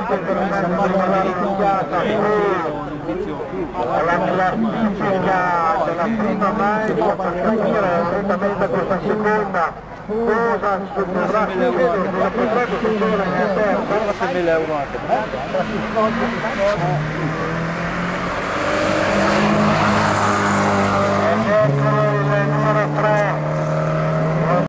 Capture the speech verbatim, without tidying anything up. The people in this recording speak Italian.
per una iniziata alla classifica della prima maestra per capire esattamente questa seconda cosa succederà, io vedo che la prima sezione è aperta.